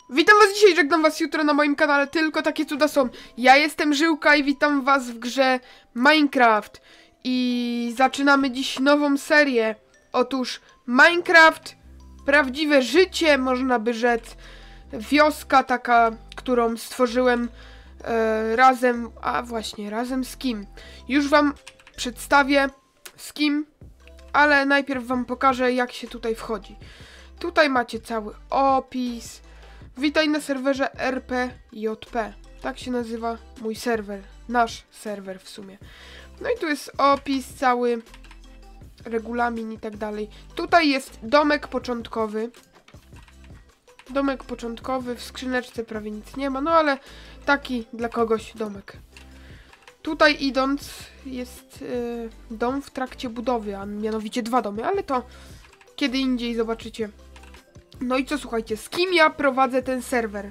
Witam was dzisiaj, żegnam was jutro na moim kanale, tylko takie cuda są. Ja jestem Żyłka i witam was w grze Minecraft. I zaczynamy dziś nową serię. Otóż Minecraft, prawdziwe życie, można by rzec. Wioska taka, którą stworzyłem razem, a właśnie, razem z kim? Już wam przedstawię z kim, ale najpierw wam pokażę, jak się tutaj wchodzi. Tutaj macie cały opis. Witaj na serwerze RPJP. Tak się nazywa mój serwer. Nasz serwer w sumie. No i tu jest opis cały, regulamin i tak dalej. Tutaj jest domek początkowy. Domek początkowy, w skrzyneczce prawie nic nie ma, no ale taki dla kogoś domek. Tutaj idąc jest dom w trakcie budowy, a mianowicie 2 domy, ale to kiedy indziej zobaczycie. No i co, słuchajcie, z kim ja prowadzę ten serwer?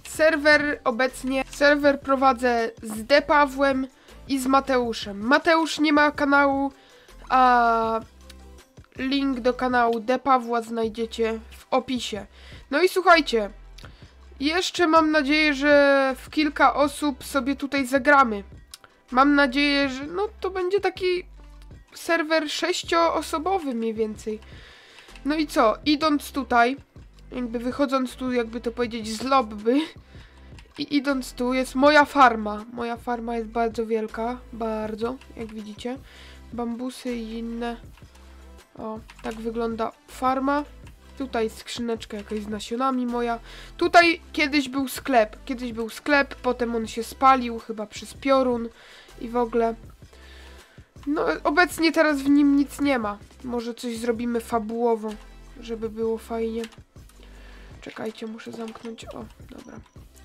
Serwer prowadzę z D. Pawłem i z Mateuszem. Mateusz nie ma kanału, a link do kanału D. Pawła znajdziecie w opisie. No i słuchajcie, jeszcze mam nadzieję, że w kilka osób sobie tutaj zagramy. Mam nadzieję, że no to będzie taki serwer 6-osobowy mniej więcej. No i co, idąc tutaj, jakby wychodząc tu, jakby to powiedzieć, z lobby i idąc tu jest moja farma. Moja farma jest bardzo wielka, bardzo, jak widzicie. Bambusy i inne. O, tak wygląda farma. Tutaj skrzyneczka jakaś z nasionami moja. Tutaj kiedyś był sklep, potem on się spalił, chyba przez piorun i w ogóle. No, obecnie teraz w nim nic nie ma. Może coś zrobimy fabułowo, żeby było fajnie. Czekajcie, muszę zamknąć. O, dobra.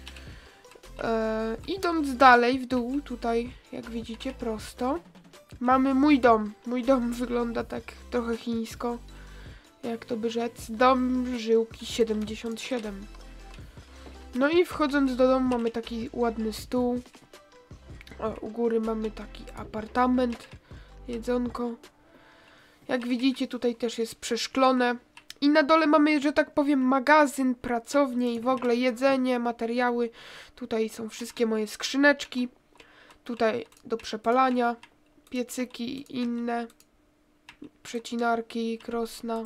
Idąc dalej w dół, tutaj, jak widzicie, prosto, mamy mój dom. Mój dom wygląda tak trochę chińsko, jak to by rzec. Dom Żyłki 77. No i wchodząc do domu mamy taki ładny stół. O, u góry mamy taki apartament, jedzonko. Jak widzicie, tutaj też jest przeszklone. I na dole mamy, że tak powiem, magazyn, pracownię i w ogóle jedzenie, materiały. Tutaj są wszystkie moje skrzyneczki. Tutaj do przepalania, piecyki i inne. Przecinarki, krosna.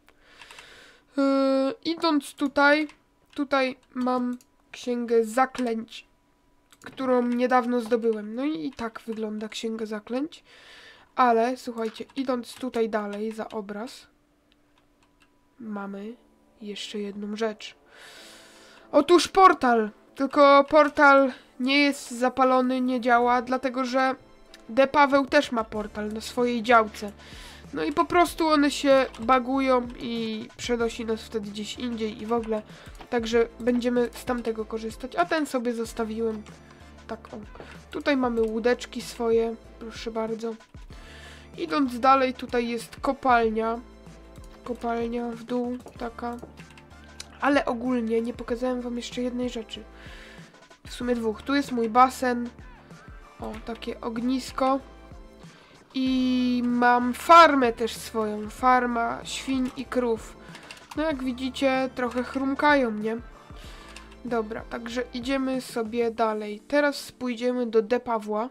Idąc tutaj mam księgę zaklęć, którą niedawno zdobyłem. No i tak wygląda księga zaklęć. Ale słuchajcie, idąc tutaj dalej za obraz, mamy jeszcze jedną rzecz. Otóż portal. Tylko portal nie jest zapalony, nie działa, dlatego że D. Paweł też ma portal na swojej działce. No i po prostu one się bagują i przenosi nas wtedy gdzieś indziej i w ogóle. Także będziemy z tamtego korzystać, a ten sobie zostawiłem. Tak o. Tutaj mamy łódeczki swoje, proszę bardzo. Idąc dalej, tutaj jest kopalnia. Kopalnia w dół, taka. Ale ogólnie nie pokazałem wam jeszcze jednej rzeczy. W sumie 2. Tu jest mój basen. O, takie ognisko. I mam farmę też swoją. Farma świń i krów. No jak widzicie, trochę chrumkają, nie? Dobra, także idziemy sobie dalej. Teraz pójdziemy do D. Pawła.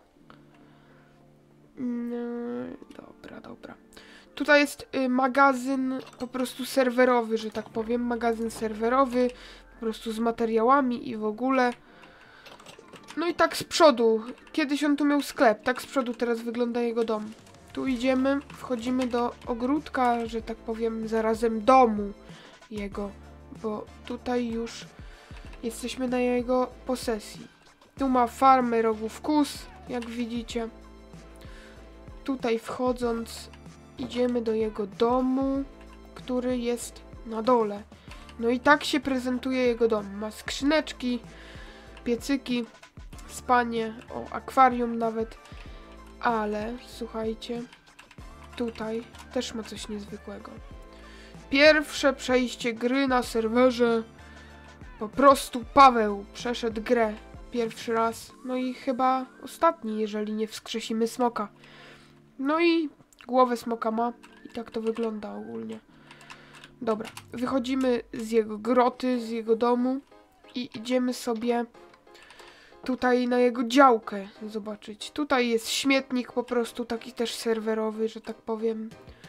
Dobra. Tutaj jest magazyn po prostu serwerowy, że tak powiem. Magazyn serwerowy, po prostu z materiałami i w ogóle. No i tak z przodu. Kiedyś on tu miał sklep, tak z przodu teraz wygląda jego dom. Tu idziemy, wchodzimy do ogródka, że tak powiem, zarazem domu jego. Bo tutaj już jesteśmy na jego posesji. Tu ma farmę rogów kóz, jak widzicie. Tutaj wchodząc idziemy do jego domu, który jest na dole. No i tak się prezentuje jego dom. Ma skrzyneczki, piecyki, spanie, o, akwarium nawet. Ale, słuchajcie, tutaj też ma coś niezwykłego. Pierwsze przejście gry na serwerze. Po prostu Paweł przeszedł grę pierwszy raz. No i chyba ostatni, jeżeli nie wskrzesimy smoka. No i głowę smoka ma i tak to wygląda ogólnie. Dobra, wychodzimy z jego groty, z jego domu i idziemy sobie tutaj na jego działkę zobaczyć. Tutaj jest śmietnik po prostu, taki też serwerowy, że tak powiem.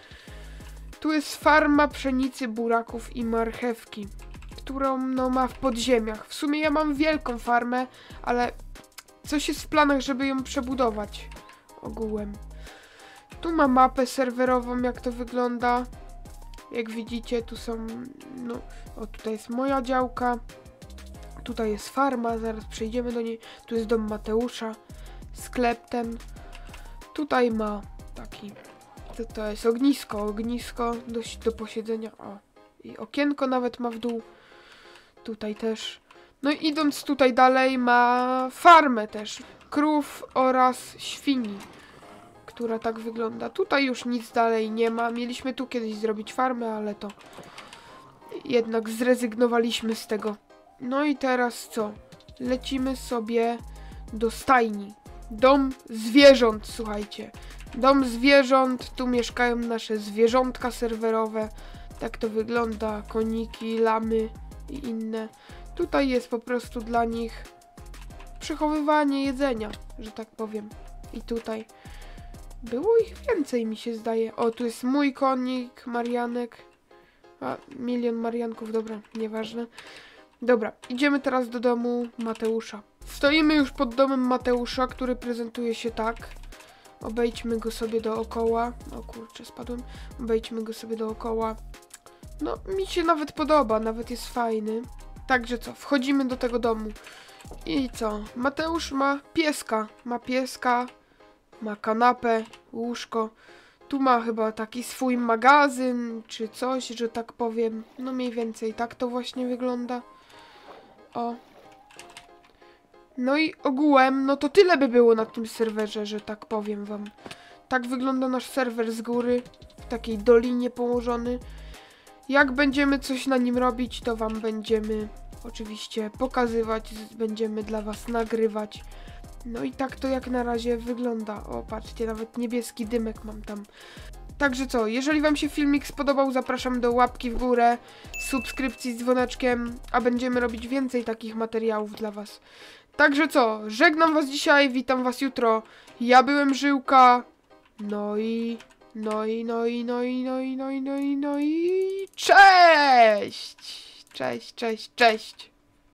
Tu jest farma pszenicy, buraków i marchewki, którą no ma w podziemiach. W sumie ja mam wielką farmę, ale coś jest w planach, żeby ją przebudować ogółem. Tu ma mapę serwerową, jak to wygląda. Jak widzicie, tu są, no, o tutaj jest moja działka. Tutaj jest farma, zaraz przejdziemy do niej. Tu jest dom Mateusza, sklep ten. Tutaj ma taki, to jest ognisko dość do posiedzenia. O, i okienko nawet ma w dół. Tutaj też. No i idąc tutaj dalej ma farmę też, krów oraz świni, która tak wygląda. Tutaj już nic dalej nie ma. Mieliśmy tu kiedyś zrobić farmę, ale to jednak zrezygnowaliśmy z tego. No i teraz co? Lecimy sobie do stajni. Dom zwierząt, słuchajcie. Dom zwierząt, tu mieszkają nasze zwierzątka serwerowe. Tak to wygląda, koniki, lamy i inne. Tutaj jest po prostu dla nich przechowywanie jedzenia, że tak powiem. I tutaj było ich więcej, mi się zdaje. O, tu jest mój konik, Marianek. A, milion Marianków, dobra, nieważne. Dobra, idziemy teraz do domu Mateusza. Stoimy już pod domem Mateusza, który prezentuje się tak. Obejdźmy go sobie dookoła. O kurczę, spadłem. Obejdźmy go sobie dookoła. No, mi się nawet podoba, nawet jest fajny. Także co, wchodzimy do tego domu. I co? Mateusz ma pieska. Ma kanapę, łóżko. Tu ma chyba taki swój magazyn, czy coś, że tak powiem. No mniej więcej tak to właśnie wygląda. O. No i ogółem, no to tyle by było na tym serwerze, że tak powiem wam. Tak wygląda nasz serwer z góry, w takiej dolinie położony. Jak będziemy coś na nim robić, to wam będziemy oczywiście pokazywać, będziemy dla was nagrywać. No i tak to jak na razie wygląda. O, patrzcie, nawet niebieski dymek mam tam. Także co, jeżeli wam się filmik spodobał, zapraszam do łapki w górę, subskrypcji z dzwoneczkiem, a będziemy robić więcej takich materiałów dla was. Także co, żegnam was dzisiaj, witam was jutro. Ja byłem Żyłka. No i cześć! Cześć!